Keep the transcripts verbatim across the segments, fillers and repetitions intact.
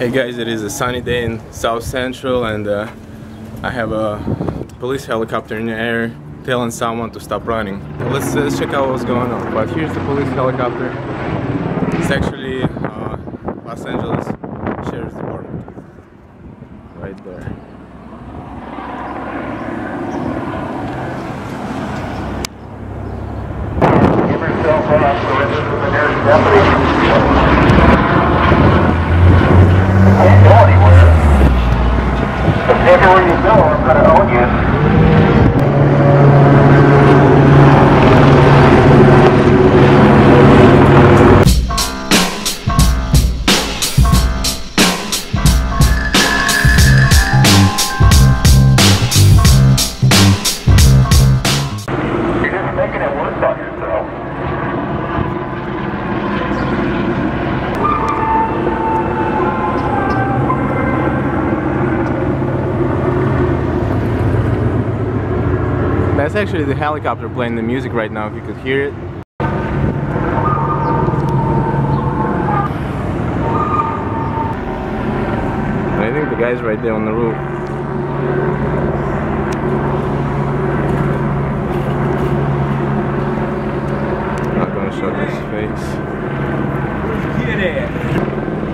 Hey guys, it is a sunny day in South Central and uh, I have a police helicopter in the air telling someone to stop running. Let's, let's check out what's going on. But here's the police helicopter. It's actually uh, Los Angeles Sheriff's Department. Right there. Give yourself up, surrender to the nearest deputy. Can't go anywhere. But everywhere you go, I'm going to own you. You're just making it worse on yourself. That's actually the helicopter playing the music right now, if you could hear it. And I think the guy's right there on the roof. I'm not gonna show his face. Get it.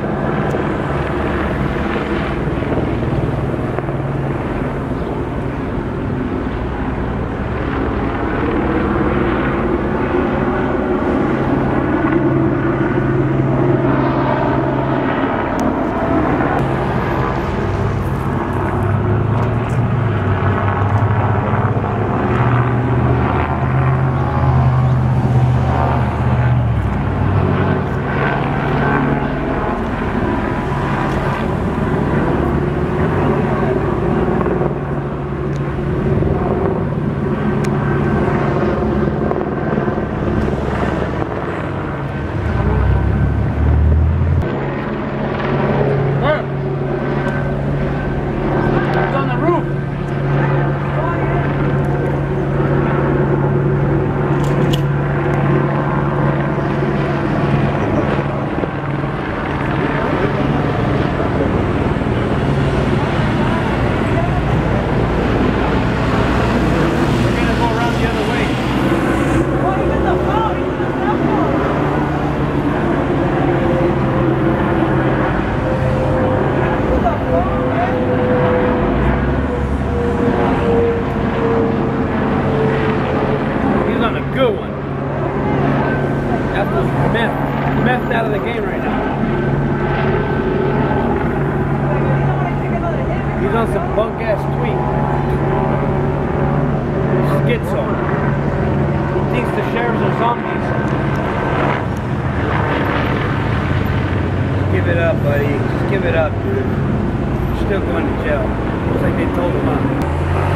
Good one. That was meth. Meth out of the game right now. He's on some bunk ass tweet. Schizo. He thinks the sheriffs are zombies. Just give it up, buddy. Just give it up, dude. You're still going to jail. Looks like they told him up.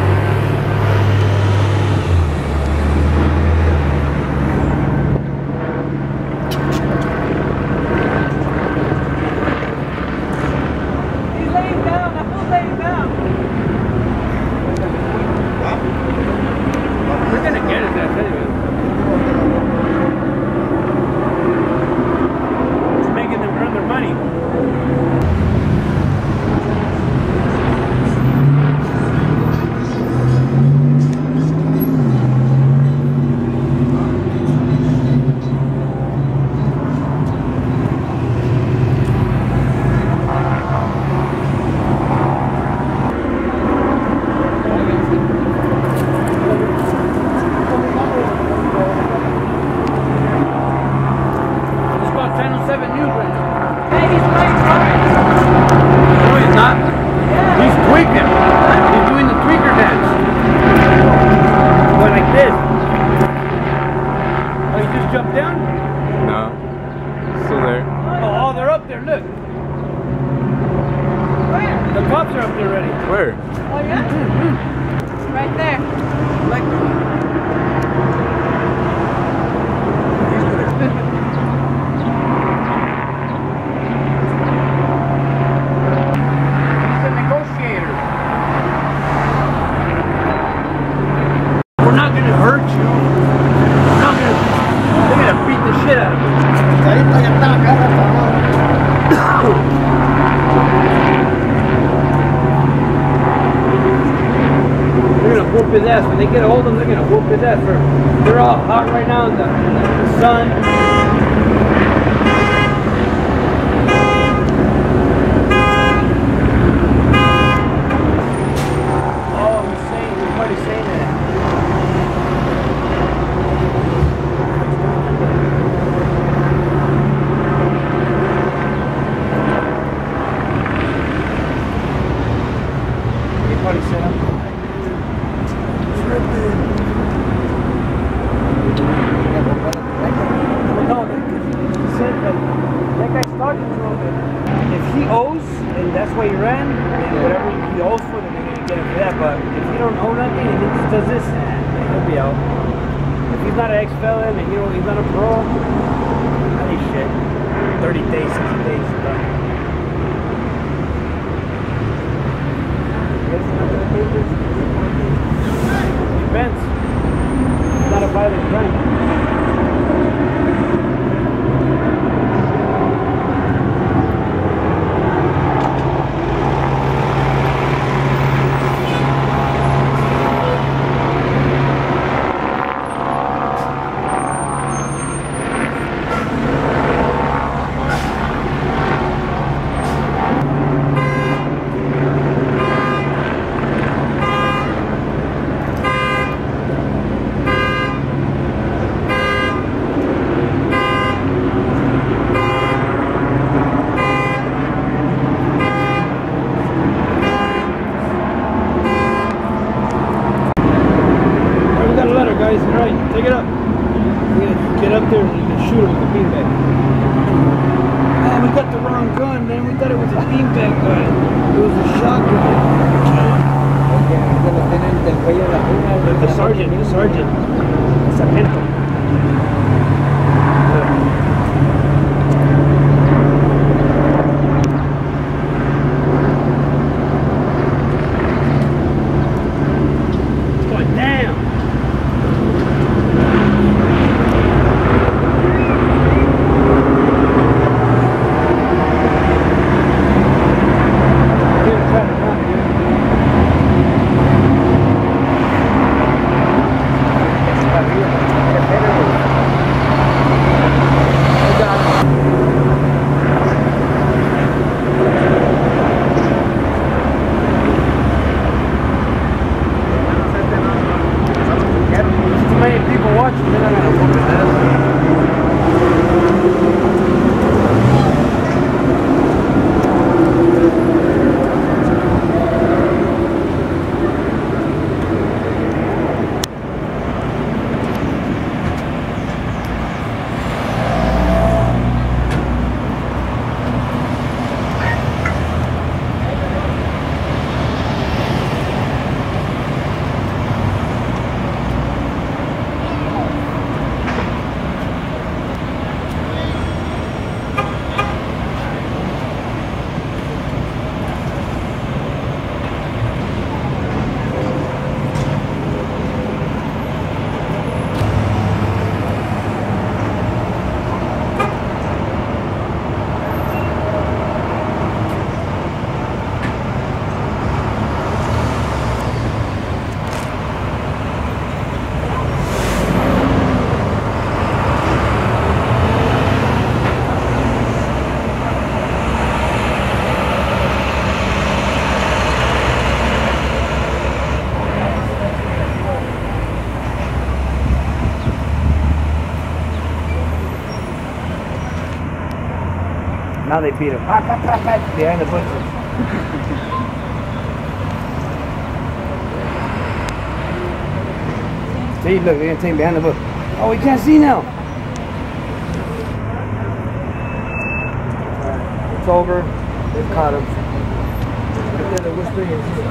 Jump down? No. Still there. Oh, oh, they're up there, look. Where? The cops are up there already. Where? Oh yeah? Mm-hmm. Right there. Like the negotiators. We're not gonna hurt you. We're not gonna they're gonna beat the shit out of you. his ass. When they get a hold of him, they're gonna whoop his ass. For they're all hot right now in the, in the sun. Oh, he's saying, everybody's saying that. Everybody said I'm if he owes, and that's why he ran, and whatever he owes for, then they're gonna get him for that. But if he don't owe nothing and he just does this, he'll be out. If he's not an ex-felon and you know he's not a parole, that ain't shit. thirty days, sixty days, done. Depends. It's not a violent crime. Guys, right, take it up. We're gonna get up there and we're gonna shoot him with the beanbag. Oh, we got the wrong gun, man. We thought it was a beanbag gun. It was a shotgun. The, the sergeant, the sergeant. Sargento. It's going down. Now they beat him. Pat, pat, pat, pat, behind the bushes. See, look, they're gonna take him behind the bush. Oh, we can't see now. It's over. They've caught him. They're whispering in his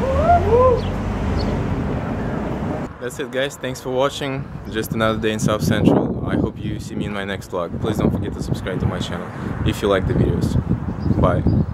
That's it, guys. Thanks for watching. Just another day in South Central. I hope you see me in my next vlog. Please don't forget to subscribe to my channel if you like the videos. Bye.